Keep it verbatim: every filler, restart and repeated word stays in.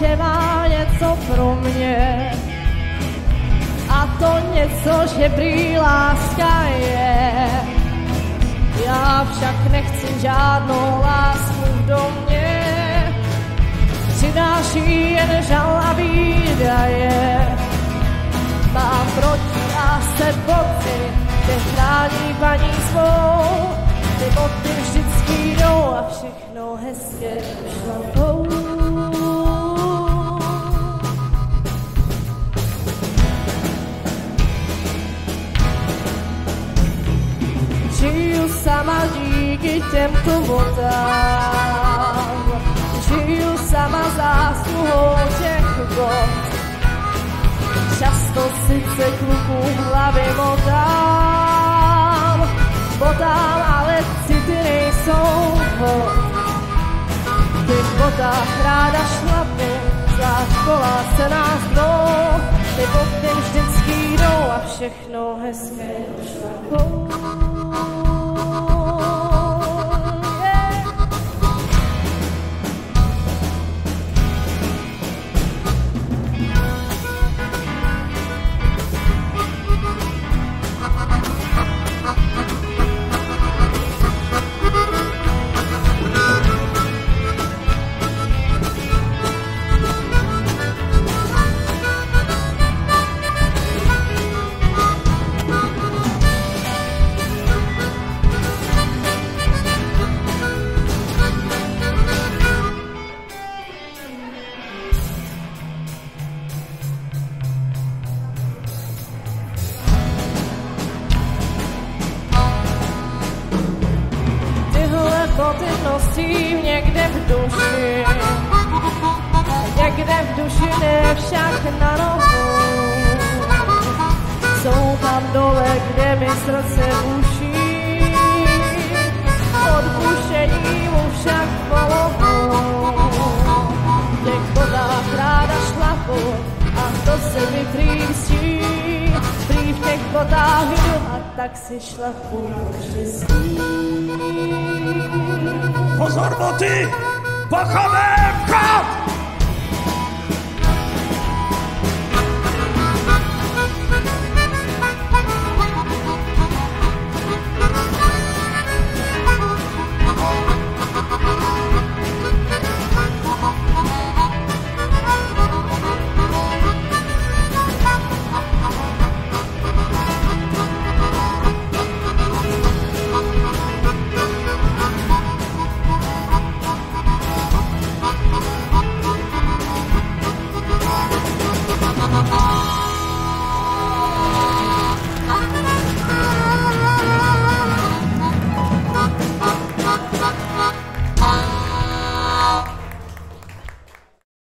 že má něco pro mě. A to něco, že prý láska je. Já však nechci žádnou lásku v domě, přináší jen žal a výdaje. Mám proti lásce pocit, že chrání paní svou, ty boty vždycky jdou a všechno hezké šlapou. Žiju sama díky těmto vodám, žiju sama zásluhou těch vod. Často sice kluku hlavy motám, botám, ale city nejsou vod. V těch botách ráda šlapu, zvlášť kola se nás dnou, ty boty vždycky jdou a všechno hezké šlapou. Boty nosím někde v duši, někde v duši, ne však na nohu. Jsou tam dole, kde mi srdce buší, od bušení mu však polohu. V těch botách ráda šlapu a to se mi prýstí, prý v těch botách jdu a tak si šlapu štěstí. Pozor, boty! Pachovém chod! Thank you.